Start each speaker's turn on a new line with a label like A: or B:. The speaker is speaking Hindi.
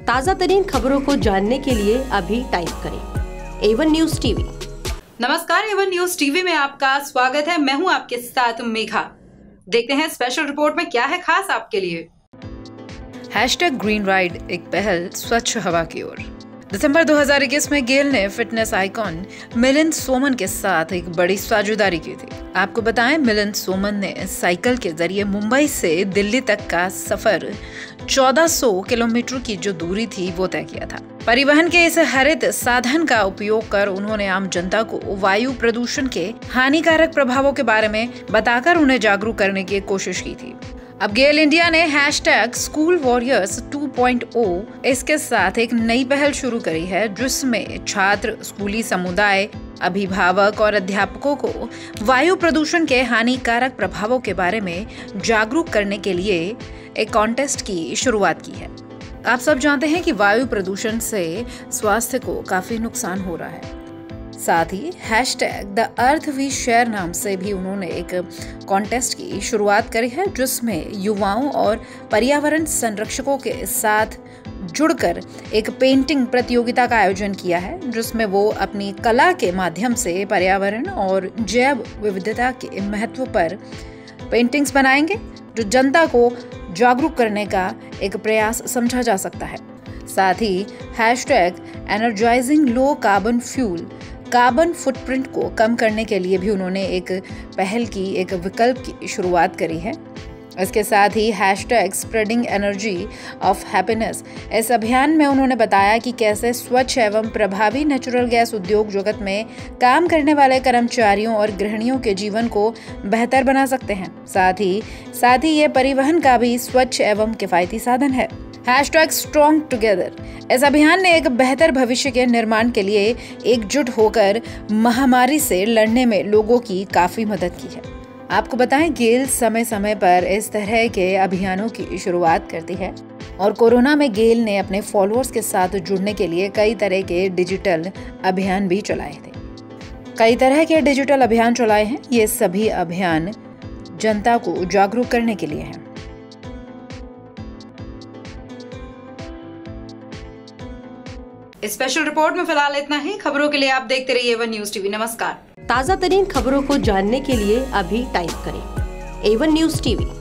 A: ताज़ा तरीन खबरों को जानने के लिए अभी टाइप करें A1 न्यूज़ टीवी।
B: नमस्कार, A1 न्यूज़ टीवी में आपका स्वागत है। मैं हूं आपके साथ मेघा। देखते हैं स्पेशल रिपोर्ट में क्या है खास आपके लिए।
C: #ग्रीन राइड एक पहल स्वच्छ हवा की ओर। दिसंबर 2021 में गेल ने फिटनेस आइकॉन मिलिंद सोमन के साथ एक बड़ी साझेदारी की थी। आपको बताएं, मिलिंद सोमन ने साइकिल के जरिए मुंबई से दिल्ली तक का सफर 1400 किलोमीटर की जो दूरी थी वो तय किया था। परिवहन के इस हरित साधन का उपयोग कर उन्होंने आम जनता को वायु प्रदूषण के हानिकारक प्रभावों के बारे में बताकर उन्हें जागरूक करने की कोशिश की थी। अब गेल इंडिया ने #स्कूल वॉरियर्स 2.0 इसके साथ एक नई पहल शुरू करी है, जिसमें छात्र, स्कूली समुदाय, अभिभावक और अध्यापकों को वायु प्रदूषण के हानिकारक प्रभावों के बारे में जागरूक करने के लिए एक कॉन्टेस्ट की शुरुआत की है। आप सब जानते हैं कि वायु प्रदूषण से स्वास्थ्य को काफी नुकसान हो रहा है। साथ ही #द अर्थ वी शेयर नाम से भी उन्होंने एक कॉन्टेस्ट की शुरुआत करी है, जिसमें युवाओं और पर्यावरण संरक्षकों के साथ जुड़कर एक पेंटिंग प्रतियोगिता का आयोजन किया है, जिसमें वो अपनी कला के माध्यम से पर्यावरण और जैव विविधता के महत्व पर पेंटिंग्स बनाएंगे, जो जनता को जागरूक करने का एक प्रयास समझा जा सकता है। साथ ही #energising low carbon fuel carbon footprint को कम करने के लिए भी उन्होंने एक पहल की, एक विकल्प की शुरुआत करी है। इसके साथ ही #स्प्रेडिंग एनर्जी ऑफ हैप्पीनेस इस अभियान में उन्होंने बताया कि कैसे स्वच्छ एवं प्रभावी नेचुरल गैस उद्योग जगत में काम करने वाले कर्मचारियों और गृहिणियों के जीवन को बेहतर बना सकते हैं। साथ ही ये परिवहन का भी स्वच्छ एवं किफायती साधन है। #स्ट्रॉन्ग टुगेदर इस अभियान ने एक बेहतर भविष्य के निर्माण के लिए एकजुट होकर महामारी से लड़ने में लोगों की काफी मदद की है। आपको बताएं, गेल समय समय पर इस तरह के अभियानों की शुरुआत करती है और कोरोना में गेल ने अपने फॉलोअर्स के साथ जुड़ने के लिए कई तरह के डिजिटल अभियान भी चलाए हैं। ये सभी अभियान जनता को जागरूक करने के लिए हैं।
B: इस स्पेशल रिपोर्ट में फिलहाल इतना ही। खबरों के लिए आप देखते रहिए A1 न्यूज़ टीवी। नमस्कार।
A: ताज़ा तरीन खबरों को जानने के लिए अभी टाइप करें A1 न्यूज़ टीवी।